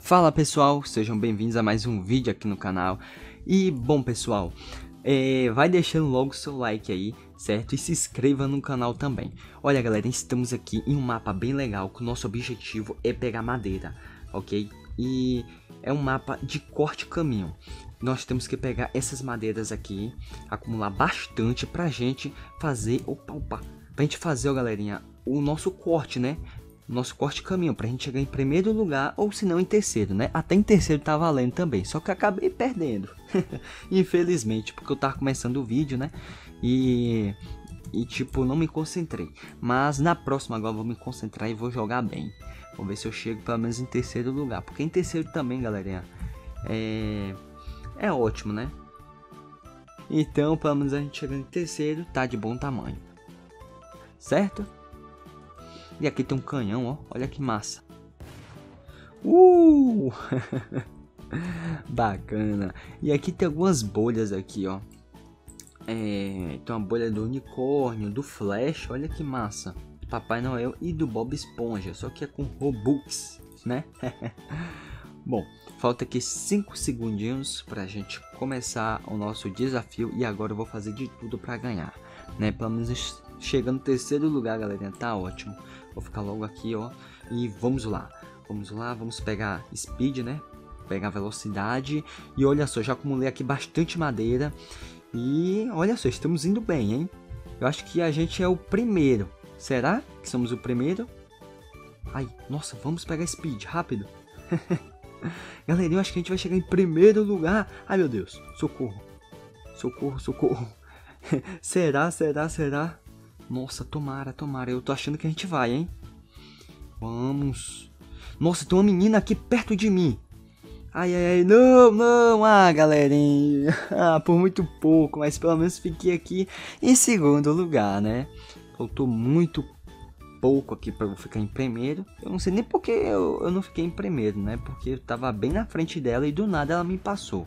Fala pessoal, sejam bem-vindos a mais um vídeo aqui no canal. E bom pessoal, vai deixando logo o seu like aí, certo? E se inscreva no canal também. Olha galera, estamos aqui em um mapa bem legal, que o nosso objetivo é pegar madeira, ok? E é um mapa de corte caminho. Nós temos que pegar essas madeiras aqui, acumular bastante pra gente fazer, pra gente fazer, ó galerinha, o nosso corte, né? Nosso corte caminho pra gente chegar em primeiro lugar ou se não em terceiro, né? Até em terceiro tá valendo também, só que eu acabei perdendo. Infelizmente, porque eu tava começando o vídeo, né? E tipo, não me concentrei. Mas na próxima agora eu vou me concentrar e vou jogar bem. Vamos ver se eu chego pelo menos em terceiro lugar. Porque em terceiro também, galerinha, é ótimo, né? Então, pelo menos a gente chegando em terceiro, tá de bom tamanho. Certo? E aqui tem um canhão, ó. Olha que massa. Bacana. E aqui tem algumas bolhas aqui, ó. Tem uma bolha do unicórnio, do Flash. Olha que massa. Papai Noel e do Bob Esponja. Só que é com Robux, né? Bom, falta aqui 5 segundinhos pra gente começar o nosso desafio. E agora eu vou fazer de tudo pra ganhar, né? Pelo menos chegando no terceiro lugar, galerinha. Tá ótimo. Vou ficar logo aqui, ó. E vamos lá. Vamos lá, vamos pegar speed, né? Pegar velocidade. E olha só, já acumulei aqui bastante madeira. E olha só, estamos indo bem, hein? Eu acho que a gente é o primeiro. Será que somos o primeiro? Ai, nossa, vamos pegar speed, rápido. Galera, eu acho que a gente vai chegar em primeiro lugar. Ai, meu Deus, socorro. Socorro, socorro. Será? Nossa, tomara. Eu tô achando que a gente vai, hein? Vamos. Nossa, tem uma menina aqui perto de mim. Ai, não. Ah, galerinha. Por muito pouco, mas pelo menos fiquei aqui em segundo lugar, né? Faltou muito pouco aqui pra eu ficar em primeiro. Eu não sei nem porque eu não fiquei em primeiro, né? Porque eu tava bem na frente dela e do nada ela me passou.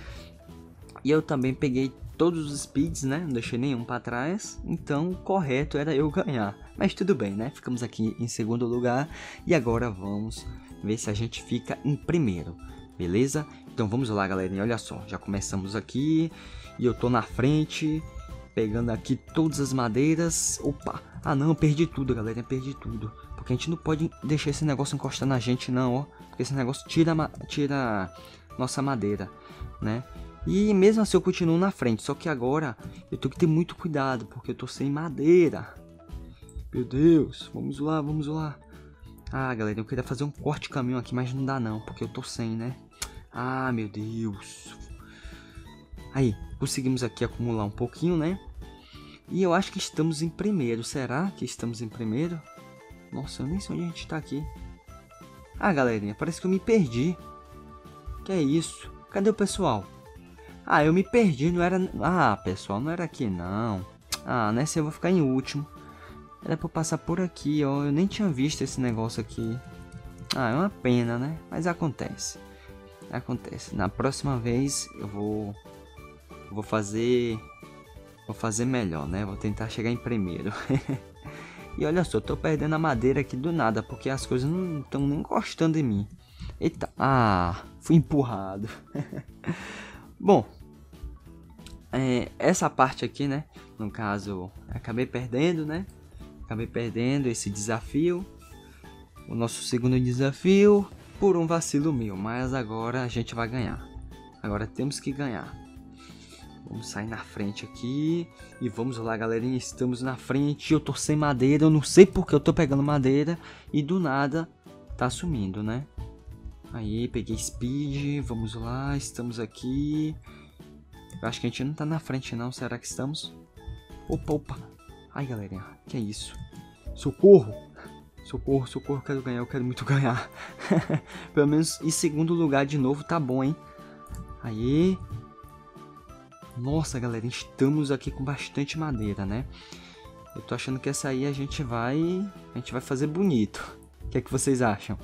E eu também peguei todos os speeds, né? Não deixei nenhum para trás. Então o correto era eu ganhar. Mas tudo bem, né? Ficamos aqui em segundo lugar. E agora vamos ver se a gente fica em primeiro. Beleza? Então vamos lá, galerinha. Olha só. Já começamos aqui. E eu tô na frente. Pegando aqui todas as madeiras. Opa! Ah não, perdi tudo, galerinha. Perdi tudo. Porque a gente não pode deixar esse negócio encostar na gente, não, ó. Porque esse negócio tira nossa madeira, né? E mesmo assim eu continuo na frente, só que agora eu tenho que ter muito cuidado, porque eu tô sem madeira. Meu Deus, vamos lá. Ah, galera, eu queria fazer um corte de caminho aqui, mas não dá não, porque eu tô sem, né? Ah, meu Deus. Aí, conseguimos aqui acumular um pouquinho, né? E eu acho que estamos em primeiro, será que estamos em primeiro? Nossa, eu nem sei onde a gente tá aqui. Ah, galerinha, parece que eu me perdi. Que é isso? Cadê o pessoal? Ah, eu me perdi, não era... Ah, pessoal, não era aqui, não. Ah, nessa eu vou ficar em último. Era pra eu passar por aqui, ó. Eu nem tinha visto esse negócio aqui. Ah, é uma pena, né? Mas acontece. Na próxima vez eu vou fazer melhor, né? Vou tentar chegar em primeiro. E olha só, eu tô perdendo a madeira aqui do nada, porque as coisas não estão nem encostando em mim. Eita, fui empurrado. Bom, essa parte aqui, né? No caso, acabei perdendo, né? Acabei perdendo esse desafio. O nosso segundo desafio por um vacilo meu. Mas agora a gente vai ganhar. Agora temos que ganhar. Vamos sair na frente aqui. E vamos lá, galerinha. Estamos na frente. Eu tô sem madeira. Eu não sei porque eu tô pegando madeira. E do nada tá sumindo, né? Aí, peguei speed. Vamos lá. Estamos aqui. Eu acho que a gente não tá na frente não. Será que estamos? Opa. Ai, galerinha. Que é isso? Socorro. Eu quero ganhar. Eu quero muito ganhar. Pelo menos em segundo lugar de novo tá bom, hein? Aí. Nossa, galera. Estamos aqui com bastante madeira, né? Eu tô achando que essa aí a gente vai fazer bonito. O que é que vocês acham?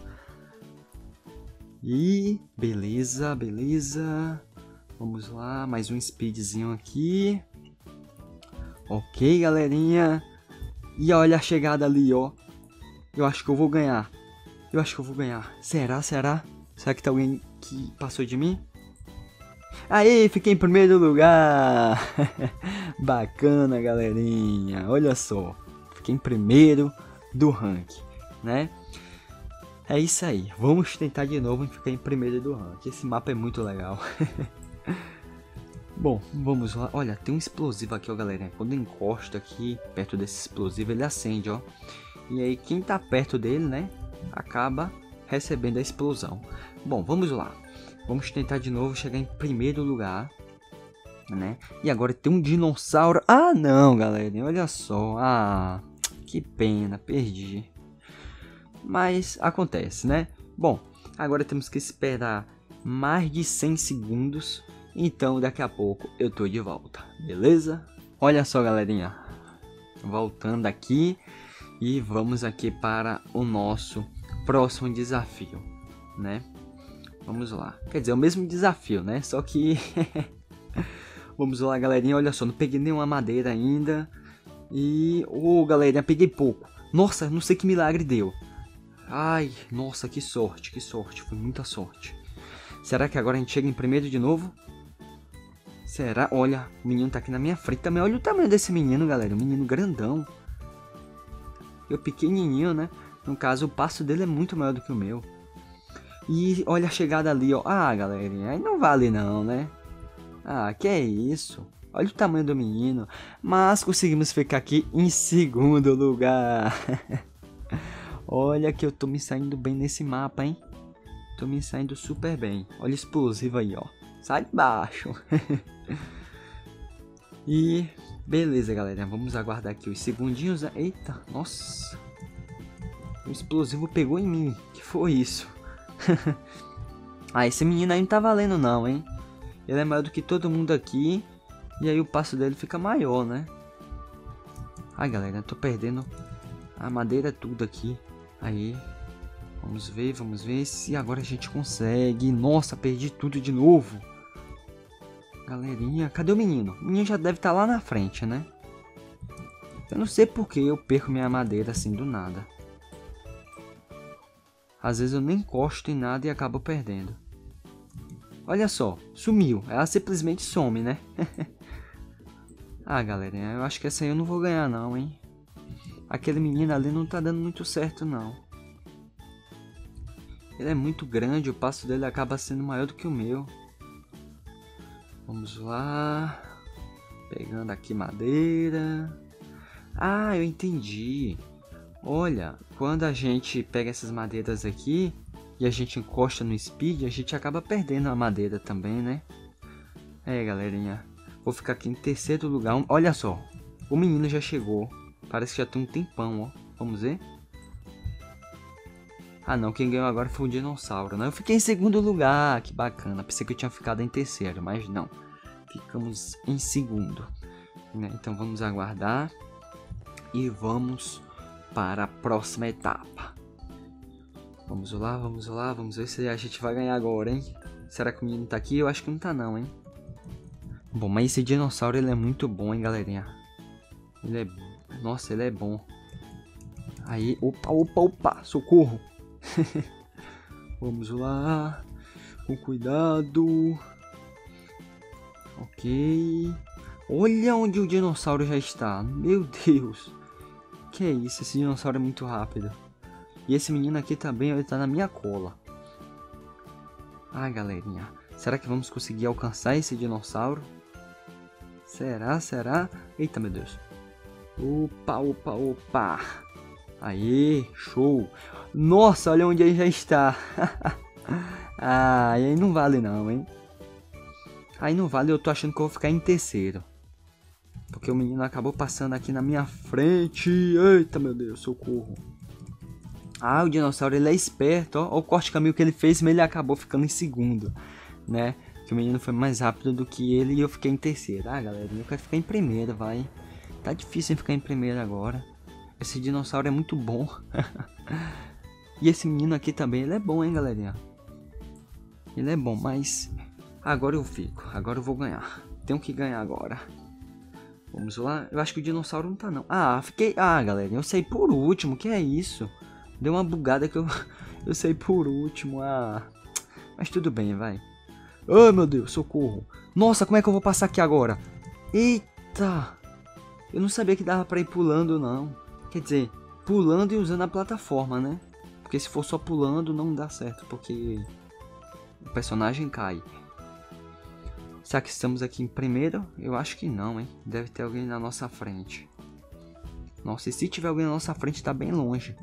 E beleza. Vamos lá, mais um speedzinho aqui. Ok, galerinha. E olha a chegada ali, ó. Eu acho que eu vou ganhar. Será? Será que tem alguém que passou de mim? Aí, fiquei em primeiro lugar. Bacana, galerinha. Olha só. Fiquei em primeiro do ranking, né? É isso aí. Vamos tentar de novo ficar em primeiro do ranking. Esse mapa é muito legal. Bom, vamos lá. Olha, tem um explosivo aqui, ó, galera. Quando encosta aqui perto desse explosivo, ele acende, ó. E aí, quem tá perto dele, né, acaba recebendo a explosão. Bom, vamos lá. Vamos tentar de novo chegar em primeiro lugar, né? E agora tem um dinossauro. Ah, não, galera. Olha só. Ah, que pena. Perdi. Mas acontece, né? Bom, agora temos que esperar mais de 100 segundos. Então, daqui a pouco eu tô de volta, beleza? Olha só, galerinha. Voltando aqui. E vamos aqui para o nosso próximo desafio, né? Vamos lá. Quer dizer, é o mesmo desafio, né? Só que... Vamos lá, galerinha. Olha só, não peguei nenhuma madeira ainda. E... galerinha, peguei pouco. Nossa, não sei que milagre deu. Ai, nossa, que sorte, que sorte. Foi muita sorte. Será que agora a gente chega em primeiro de novo? Será? Olha, o menino tá aqui na minha frente também. Olha o tamanho desse menino, galera. Um menino grandão. Eu pequenininho, né? No caso, o passo dele é muito maior do que o meu. E olha a chegada ali, ó. Ah, galerinha, aí não vale não, né? Ah, que é isso? Olha o tamanho do menino. Mas conseguimos ficar aqui em segundo lugar. Olha que eu tô me saindo bem nesse mapa, hein? Tô me saindo super bem. Olha o explosivo aí, ó. Sai de baixo. E beleza, galera. Vamos aguardar aqui os segundinhos. Eita, nossa. O explosivo pegou em mim. Que foi isso? Ah, esse menino aí não tá valendo não, hein? Ele é maior do que todo mundo aqui. E aí o passo dele fica maior, né? Ai, galera, eu tô perdendo a madeira tudo aqui. Aí, vamos ver se agora a gente consegue. Nossa, perdi tudo de novo. Galerinha, cadê o menino? O menino já deve estar lá na frente, né? Eu não sei porque eu perco minha madeira assim do nada. Às vezes eu nem encosto em nada e acabo perdendo. Olha só, sumiu. Ela simplesmente some, né? Ah, galerinha, eu acho que essa aí eu não vou ganhar não, hein? Aquele menino ali não tá dando muito certo, não. Ele é muito grande, o passo dele acaba sendo maior do que o meu. Vamos lá. Pegando aqui madeira. Ah, eu entendi. Olha, quando a gente pega essas madeiras aqui e a gente encosta no speed, a gente acaba perdendo a madeira também, né? É, galerinha. Vou ficar aqui em terceiro lugar. Olha só, o menino já chegou. Parece que já tem um tempão, ó. Vamos ver? Ah, não. Quem ganhou agora foi o dinossauro, né? Eu fiquei em segundo lugar. Que bacana. Pensei que eu tinha ficado em terceiro, mas não. Ficamos em segundo, né? Então vamos aguardar. E vamos para a próxima etapa. Vamos lá, vamos lá. Vamos ver se a gente vai ganhar agora, hein? Será que o menino tá aqui? Eu acho que não tá não, hein? Bom, mas esse dinossauro, ele é muito bom, hein, galerinha? Ele é... Nossa, ele é bom. Aí, opa, opa, opa, socorro. Vamos lá. Com cuidado. Ok. Olha onde o dinossauro já está. Meu Deus. Que é isso? Esse dinossauro é muito rápido. E esse menino aqui também, ele tá na minha cola. Ah, galerinha. Será que vamos conseguir alcançar esse dinossauro? Será? Será? Eita, meu Deus. Opa, opa, opa. Aê, show. Nossa, olha onde ele já está. Ah, aí não vale não, hein? Aí não vale, eu tô achando que eu vou ficar em terceiro. Porque o menino acabou passando aqui na minha frente. Eita, meu Deus, socorro. Ah, o dinossauro, ele é esperto, ó. Olha o corte de caminho que ele fez, mas ele acabou ficando em segundo, né? Que o menino foi mais rápido do que ele e eu fiquei em terceiro. Ah, galera, eu quero ficar em primeiro, vai. Tá difícil ficar em primeiro agora. Esse dinossauro é muito bom. E esse menino aqui também, ele é bom, hein, galerinha? Ele é bom, mas agora eu fico. Agora eu vou ganhar. Tenho que ganhar agora. Vamos lá. Eu acho que o dinossauro não tá, não. Ah, fiquei... Ah, galerinha, eu saí por último. Que é isso? Deu uma bugada que eu saí por último. Ah, Mas tudo bem, vai. Ai, meu Deus, socorro. Nossa, como é que eu vou passar aqui agora? Eita. Eu não sabia que dava pra ir pulando, não. Quer dizer, pulando e usando a plataforma, né? Porque se for só pulando, não dá certo, porque o personagem cai. Será que estamos aqui em primeiro? Eu acho que não, hein? Deve ter alguém na nossa frente. Nossa, e se tiver alguém na nossa frente, tá bem longe.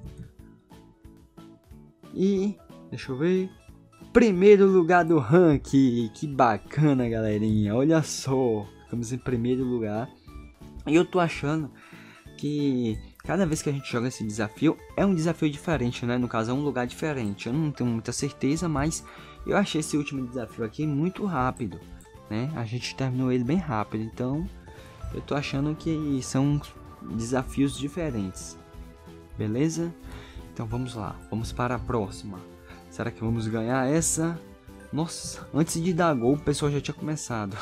E, deixa eu ver. Primeiro lugar do ranking. Que bacana, galerinha. Olha só. Ficamos em primeiro lugar. E eu tô achando que cada vez que a gente joga esse desafio, é um desafio diferente, né? No caso, é um lugar diferente. Eu não tenho muita certeza, mas eu achei esse último desafio aqui muito rápido, né? A gente terminou ele bem rápido, então eu tô achando que são desafios diferentes. Beleza? Então vamos lá, vamos para a próxima. Será que vamos ganhar essa? Nossa, antes de dar gol, o pessoal já tinha começado.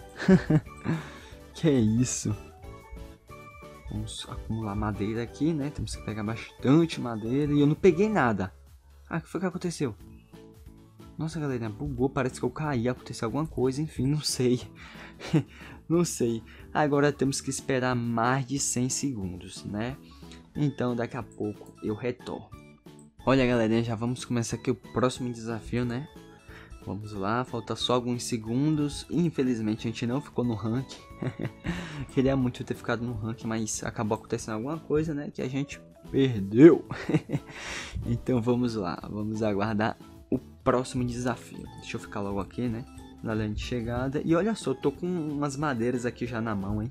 Que isso? Vamos acumular madeira aqui, né? Temos que pegar bastante madeira. E eu não peguei nada. Ah, o que foi que aconteceu? Nossa, galera, bugou. Parece que eu caí. Aconteceu alguma coisa. Enfim, não sei. Não sei. Agora temos que esperar mais de 100 segundos, né? Então, daqui a pouco eu retorno. Olha, galerinha, já vamos começar aqui o próximo desafio, né? Vamos lá, falta só alguns segundos. Infelizmente a gente não ficou no ranking. Queria muito ter ficado no ranking, mas acabou acontecendo alguma coisa, né? Que a gente perdeu. Então vamos lá, vamos aguardar o próximo desafio. Deixa eu ficar logo aqui, né? Na linha de chegada. E olha só, tô com umas madeiras aqui já na mão, hein?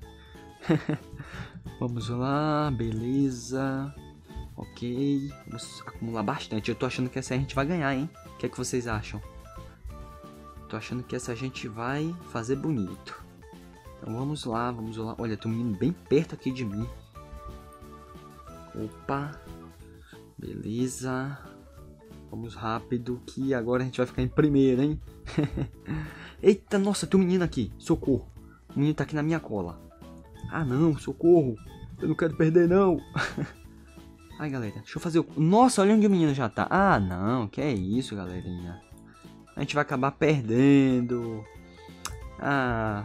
Vamos lá, beleza. Ok, vamos acumular bastante. Eu tô achando que essa a gente vai ganhar, hein? O que é que vocês acham? Tô achando que essa a gente vai fazer bonito. Então vamos lá, vamos lá. Olha, tem um menino bem perto aqui de mim. Opa. Beleza. Vamos rápido, que agora a gente vai ficar em primeiro, hein? Eita, nossa, tem um menino aqui. Socorro. O menino tá aqui na minha cola. Ah, não, socorro. Eu não quero perder, não. Ai, galera, deixa eu fazer o... Nossa, olha onde o menino já tá. Ah, não, que é isso, galerinha. A gente vai acabar perdendo. Ah,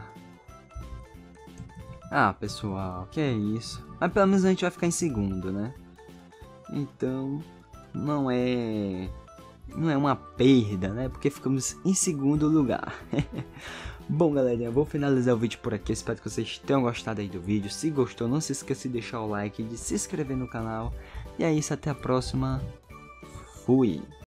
pessoal, que é isso. Mas pelo menos a gente vai ficar em segundo, né? Então, não é uma perda, né? Porque ficamos em segundo lugar. Bom, galerinha, vou finalizar o vídeo por aqui. Espero que vocês tenham gostado aí do vídeo. Se gostou, não se esqueça de deixar o like, de se inscrever no canal. E é isso, até a próxima. Fui!